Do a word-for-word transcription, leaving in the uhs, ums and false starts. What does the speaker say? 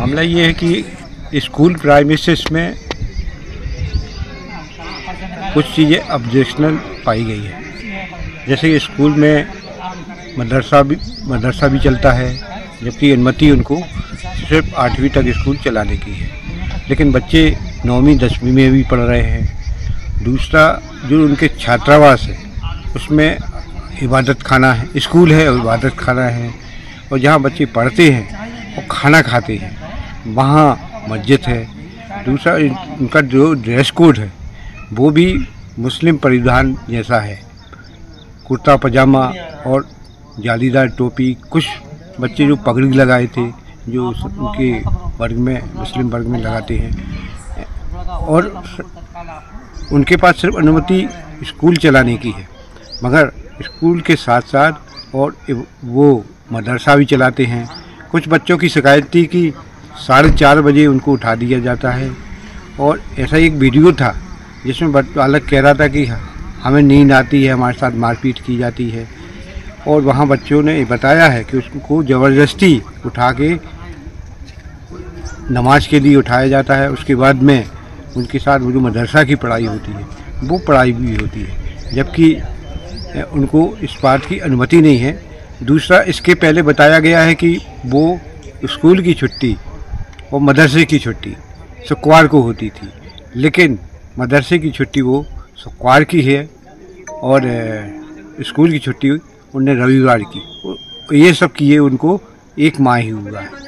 मामला ये है कि स्कूल प्राइमिसेस में कुछ चीज़ें ऑब्जेक्शनल पाई गई है। जैसे कि स्कूल में मदरसा भी मदरसा भी चलता है, जबकि अनुमति उनको सिर्फ आठवीं तक स्कूल चलाने की है, लेकिन बच्चे नौवीं दसवीं में भी पढ़ रहे हैं। दूसरा, जो उनके छात्रावास है उसमें इबादत खाना है, स्कूल है और इबादत खाना है, और जहाँ बच्चे पढ़ते हैं और खाना खाते हैं वहाँ मस्जिद है। दूसरा, उनका जो ड्रेस कोड है वो भी मुस्लिम परिधान जैसा है, कुर्ता पजामा और जालीदार टोपी। कुछ बच्चे जो पगड़ी लगाए थे, जो उनके वर्ग में मुस्लिम वर्ग में लगाते हैं, और उनके पास सिर्फ अनुमति स्कूल चलाने की है, मगर स्कूल के साथ साथ और वो मदरसा भी चलाते हैं। कुछ बच्चों की शिकायत थी कि साढ़े चार बजे उनको उठा दिया जाता है, और ऐसा एक वीडियो था जिसमें बालक कह रहा था कि हमें नींद आती है, हमारे साथ मारपीट की जाती है, और वहाँ बच्चों ने बताया है कि उसको ज़बरदस्ती उठा के नमाज के लिए उठाया जाता है। उसके बाद में उनके साथ वो जो मदरसा की पढ़ाई होती है वो पढ़ाई भी होती है, जबकि उनको इस बात की अनुमति नहीं है। दूसरा, इसके पहले बताया गया है कि वो स्कूल की छुट्टी और मदरसे की छुट्टी शुक्रवार को होती थी, लेकिन मदरसे की छुट्टी वो शुक्रवार की है और स्कूल की छुट्टी उन्हें रविवार की। ये सब किए उनको एक माह ही हुआ है।